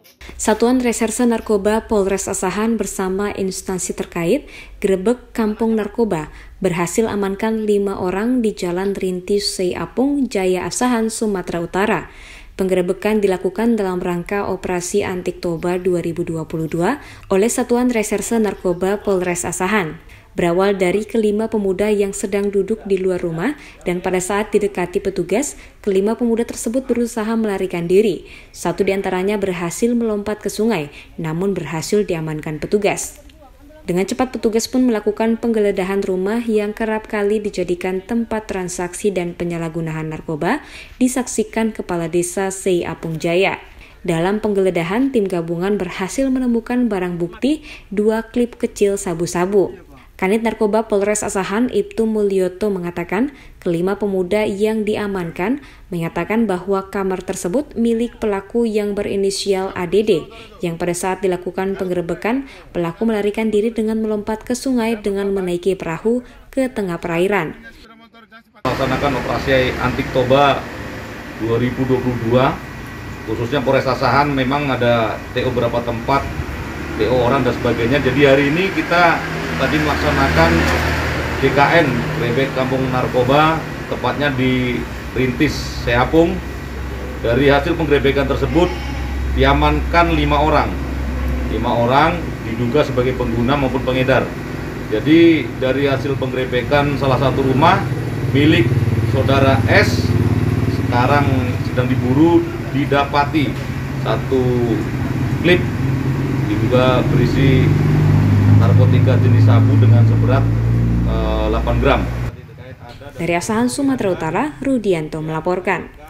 Satuan Reserse Narkoba Polres Asahan bersama instansi terkait gerebek Kampung Narkoba berhasil amankan 5 orang di Jalan Rintis Sei Apung, Jaya Asahan, Sumatera Utara. Penggerebekan dilakukan dalam rangka Operasi Antiktoba 2022 oleh Satuan Reserse Narkoba Polres Asahan. Berawal dari kelima pemuda yang sedang duduk di luar rumah dan pada saat didekati petugas, kelima pemuda tersebut berusaha melarikan diri. Satu di antaranya berhasil melompat ke sungai, namun berhasil diamankan petugas. Dengan cepat petugas pun melakukan penggeledahan rumah yang kerap kali dijadikan tempat transaksi dan penyalahgunaan narkoba, disaksikan Kepala Desa Sei Apung Jaya. Dalam penggeledahan, tim gabungan berhasil menemukan barang bukti 2 klip kecil sabu-sabu. Kanit Narkoba Polres Asahan Ibtu Mulyoto mengatakan kelima pemuda yang diamankan menyatakan bahwa kamar tersebut milik pelaku yang berinisial ADD, yang pada saat dilakukan penggerebekan, pelaku melarikan diri dengan melompat ke sungai dengan menaiki perahu ke tengah perairan. Melaksanakan operasi Antiktoba 2022, khususnya Polres Asahan memang ada TO beberapa tempat, TO orang dan sebagainya. Jadi hari ini kita tadi melaksanakan GKN, gerebek Kampung Narkoba, tepatnya di Rintis Sei Apung. Dari hasil penggerebekan tersebut diamankan 5 orang. 5 orang diduga sebagai pengguna maupun pengedar. Jadi dari hasil penggerebekan salah satu rumah milik saudara S sekarang sedang diburu, didapati 1 klip diduga berisi narkotika jenis sabu dengan seberat 8 gram. Dari Asahan, Sumatera Utara, Rudianto melaporkan.